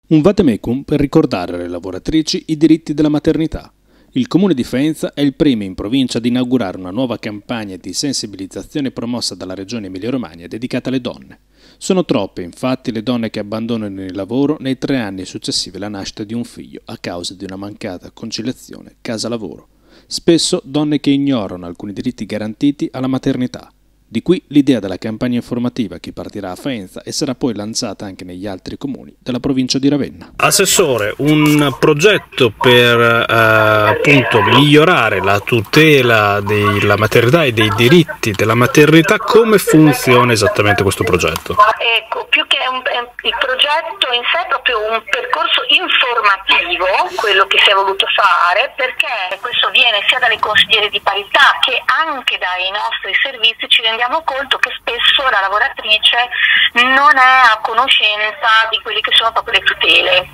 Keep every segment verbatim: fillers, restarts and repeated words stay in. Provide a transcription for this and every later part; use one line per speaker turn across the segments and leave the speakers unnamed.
Un vademecum per ricordare alle lavoratrici i diritti della maternità. Il Comune di Faenza è il primo in provincia ad inaugurare una nuova campagna di sensibilizzazione promossa dalla Regione Emilia-Romagna dedicata alle donne. Sono troppe, infatti, le donne che abbandonano il lavoro nei tre anni successivi alla nascita di un figlio a causa di una mancata conciliazione casa-lavoro. Spesso donne che ignorano alcuni diritti garantiti alla maternità. Di qui l'idea della campagna informativa che partirà a Faenza e sarà poi lanciata anche negli altri comuni della provincia di Ravenna.
Assessore, un progetto per eh, appunto migliorare la tutela della maternità e dei diritti della maternità, come funziona esattamente questo progetto?
Ecco, più che un, il progetto in sé è proprio un percorso informativo, quello che si è voluto fare, perché questo viene sia dalle consigliere di parità che anche dai nostri servizi. Ci rendiamo conto che spesso la lavoratrice non è a conoscenza di quelle che sono proprio le tutele.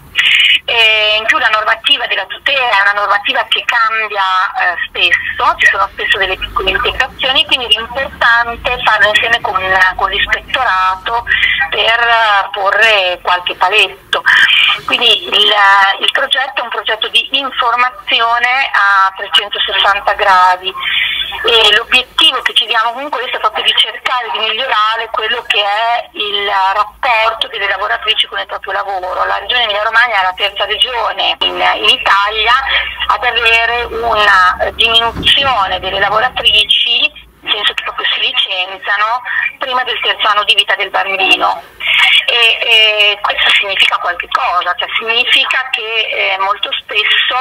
E in più la normativa della tutela è una normativa che cambia eh, spesso, ci sono spesso delle piccole integrazioni, quindi è importante farlo insieme con, con l'ispettorato per porre qualche paletto. Quindi il, il progetto è un progetto di informazione a trecentosessanta gradi e l'obiettivo che ci diamo con questo è proprio di cercare di migliorare quello che è il rapporto delle lavoratrici con il proprio lavoro. La Regione Emilia-Romagna è la terza regione in, in Italia ad avere una diminuzione delle lavoratrici, nel senso che proprio si licenziano prima del terzo anno di vita del bambino. E, e questo significa qualche cosa, cioè significa che eh, molto spesso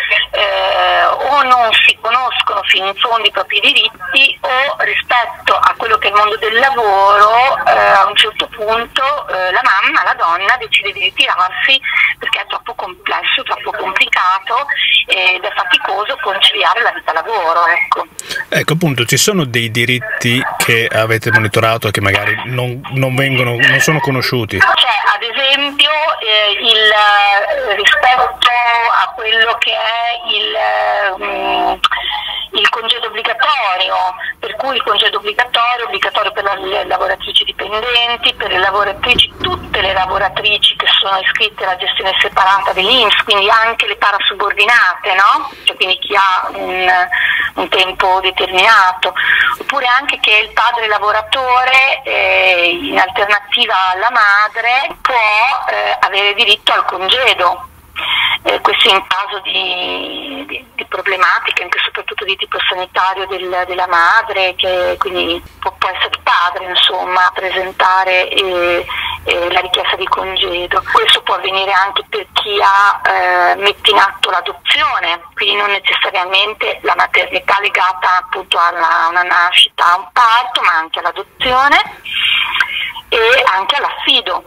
eh, o non si conoscono fino in fondo i propri diritti o rispetto a quello che è il mondo del lavoro eh, a un certo punto eh, la mamma, la donna decide di ritirarsi perché è troppo complesso, troppo complicato ed è faticoso conciliare la vita lavoro. Ecco.
Ecco appunto, ci sono dei diritti che avete monitorato e che magari non, non vengono, non sono conosciuti?
C'è ad esempio eh, il eh, rispetto a quello che è il, um, il congedo obbligatorio, per cui il congedo obbligatorio è obbligatorio per le lavoratrici dipendenti, per le lavoratrici, tutte le lavoratrici che sono iscritte alla gestione separata dell'I N P S, quindi anche le parasubordinate, no? Cioè, quindi chi ha un, un tempo determinato, oppure anche che il padre lavoratore eh, in alternativa alla madre può eh, avere diritto al congedo. Eh, questo in caso di, di, di problematiche, anche soprattutto di tipo sanitario del, della madre, che quindi può, può essere il padre insomma a presentare eh, eh, la richiesta di congedo. Questo può avvenire anche per chi ha eh, mette in atto l'adozione, quindi non necessariamente la maternità legata appunto alla una nascita, a un parto, ma anche all'adozione e anche all'affido.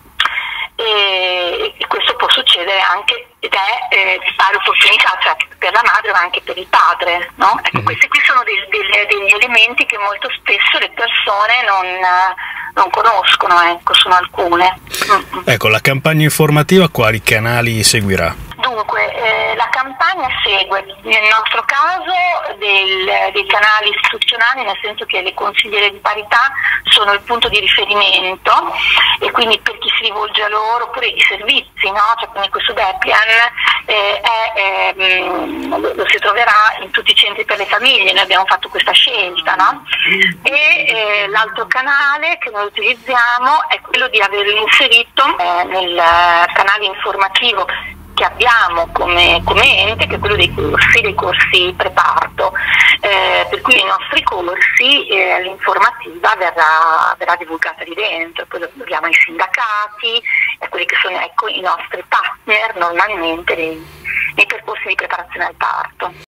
E questo può succedere anche ed è eh, di pari opportunità, cioè per la madre ma anche per il padre, no? Ecco, questi qui sono dei, dei, degli elementi che molto spesso le persone non, non conoscono, ecco, sono alcune. Mm-hmm.
Ecco, la campagna informativa quali canali seguirà?
Dunque, eh, la campagna segue nel nostro caso del, dei canali istituzionali, nel senso che le consigliere di parità sono il punto di riferimento e quindi per chi si rivolge a loro, oppure i servizi, no? Cioè, quindi questo Deplian eh, è, eh, lo, lo si troverà in tutti i centri per le famiglie, noi abbiamo fatto questa scelta, no? E eh, l'altro canale che noi utilizziamo è quello di averlo inserito eh, nel canale informativo che abbiamo come, come ente, che è quello dei corsi, dei corsi preparto, eh, per cui nei nostri corsi eh, l'informativa verrà, verrà divulgata lì dentro, poi lo diamo ai sindacati, a quelli che sono ecco, i nostri partner normalmente nei, nei percorsi di preparazione al parto.